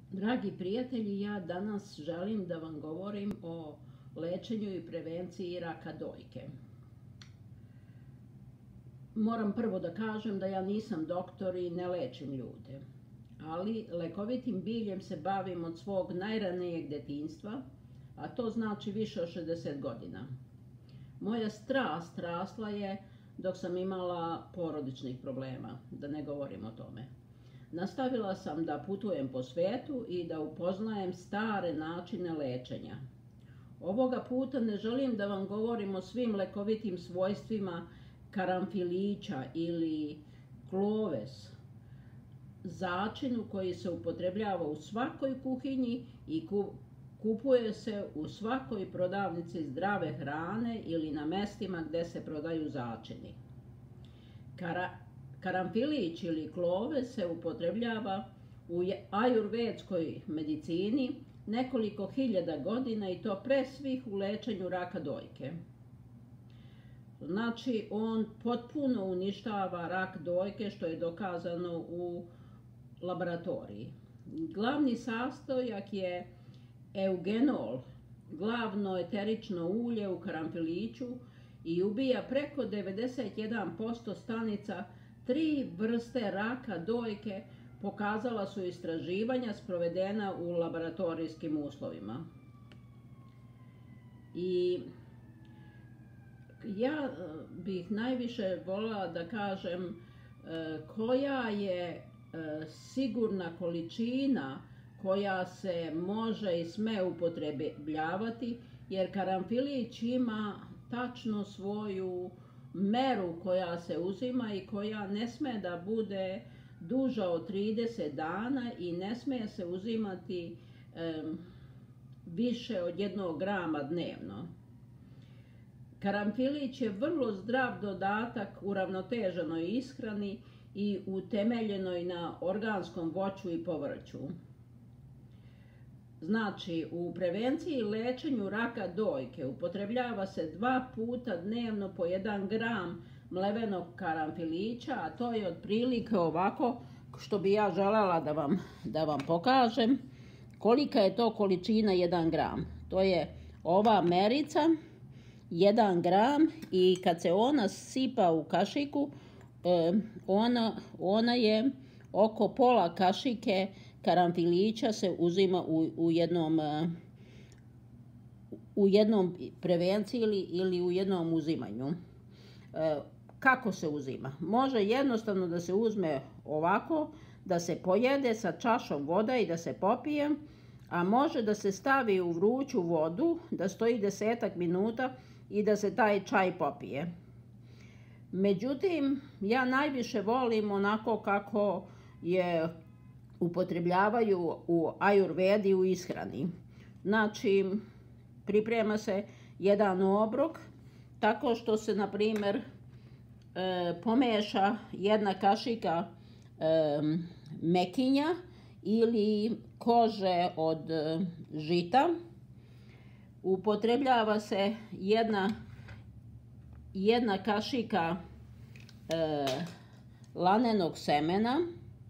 Dragi prijatelji, ja danas želim da vam govorim o lečenju i prevenciji raka dojke. Moram prvo da kažem da ja nisam doktor i ne lečim ljude, ali lekovitim biljem se bavim od svog najranijeg detinjstva, a to znači više od 60 godina. Moja strast rasla je dok sam imala porodičnih problema, da ne govorim o tome. Nastavila sam da putujem po svijetu i da upoznajem stare načine lečenja. Ovoga puta ne želim da vam govorim o svim lekovitim svojstvima karanfilića ili kloves, začinu koji se upotrebljava u svakoj kuhinji i kupuje se u svakoj prodavnici zdrave hrane ili na mestima gdje se prodaju začini. Karanfilić ili kloves se upotrebljava u ajurvedskoj medicini nekoliko hiljada godina i to pre svih u lečenju raka dojke. Znači, on potpuno uništava rak dojke, što je dokazano u laboratoriji. Glavni sastojak je eugenol, glavno eterično ulje u karanfiliću, i ubija preko 91% stanica 3 vrste raka dojke, pokazala su istraživanja sprovedena u laboratorijskim uslovima. I ja bih najviše voljela da kažem koja je sigurna količina koja se može i sme upotrebljavati, jer karanfilić ima tačno svoju meru koja se uzima i koja ne sme da bude duža od 30 dana i ne smije se uzimati više od 1 grama dnevno. Karanfilić je vrlo zdrav dodatak uravnoteženoj ishrani i utemeljenoj na organskom voću i povrću. Znači, u prevenciji i lečenju raka dojke upotrebljava se 2 puta dnevno po 1 gram mlevenog karanfilića, a to je otprilike ovako, što bi ja željela da vam pokažem kolika je to količina 1 gram. To je ova merica, 1 gram, i kad se ona sipa u kašiku, ona je oko pola kašike karanfilića se uzima u jednom prevenciji ili u jednom uzimanju. Kako se uzima? Može jednostavno da se uzme ovako, da se pojede sa čašom voda i da se popije, a može da se stavi u vruću vodu, da stoji 10 minuta i da se taj čaj popije. Međutim, ja najviše volim onako kako je upotrebljavaju u ajurvedi u ishrani. Znači, priprema se jedan obrok tako što se, na primjer, pomeša 1 kašika mekinja ili kože od žita. Upotrebljava se 1 kašika lanenog semena,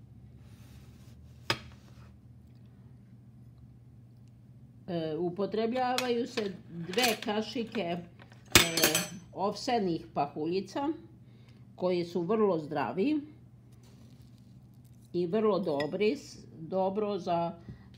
upotrebljavaju se 2 kašike ovsenih pahuljica koji su vrlo zdravi i vrlo dobro za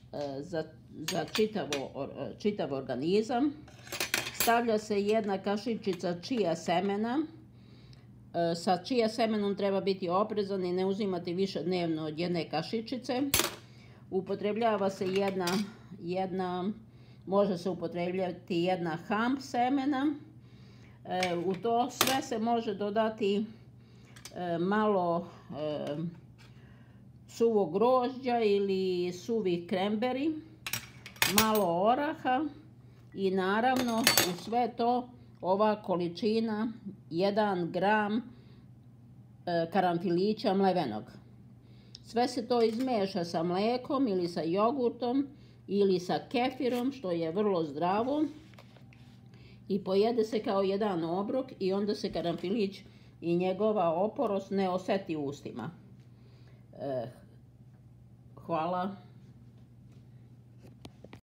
čitav organizam. Stavlja se 1 kašičica čija semena. Sa čija semenom treba biti oprezan i ne uzimati više dnevno od 1 kašičice. Upotrebljava se može se upotrebljavati 1 hamp semena. U to sve se može dodati malo suvog grožđa ili suvih kremberi, malo oraha i naravno u sve to ova količina 1 gram karanfilića mlevenog. Sve se to izmeša sa mlekom ili sa jogurtom ili sa kefirom, što je vrlo zdravo, i pojede se kao jedan obrok i onda se karanfilić i njegova oporost ne oseti u ustima. Hvala.